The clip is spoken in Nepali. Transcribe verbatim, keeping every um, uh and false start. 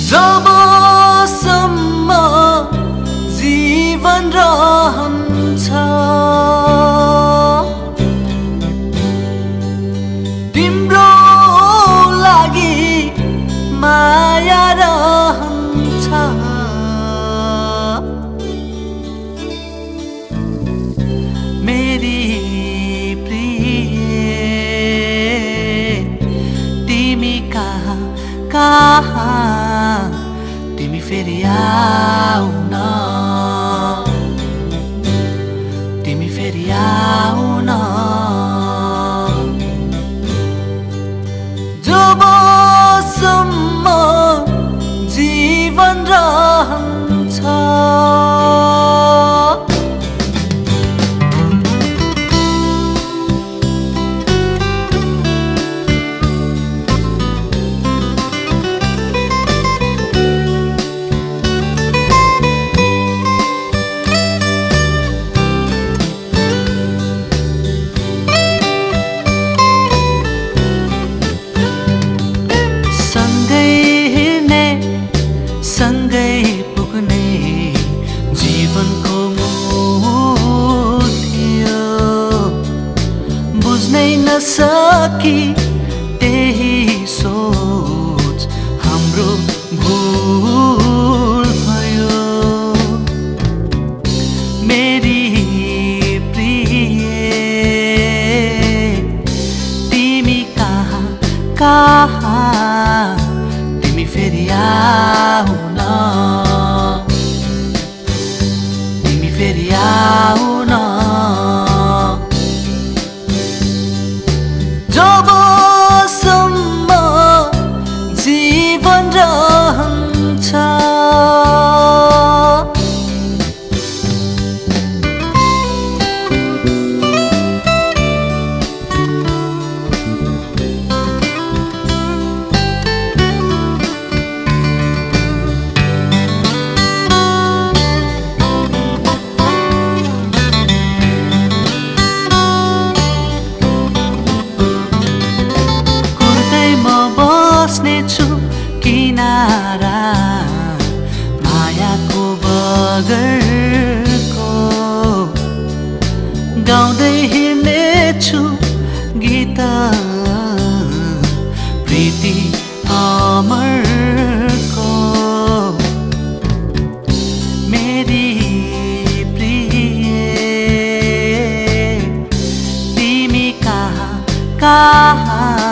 जबसम्म जीवन रहन्छ तिम्रो लागि माया रहन्छ मेरी प्रिय तिमी कहाँ कहाँ तिमी फेरि आउन तिमी फेरि आउन जबसम्म जीवन रहन्छ सँगै पुग्ने जीवनको मूल थियो बुझ्नै नसकी त्यही सोच हाम्रो भूल भयो मेरी प्रिय तिमी कहाँ कहाँ तिमी फेरि आउन तिमी फेरि आउन जबसम्म जीवन रहन्छ बस्नेछु किनारा मायाको बगरको गाउँदै हिँड्नेछु गीत प्रीति अमरको मेरी प्रिय तिमी कहाँ कहाँ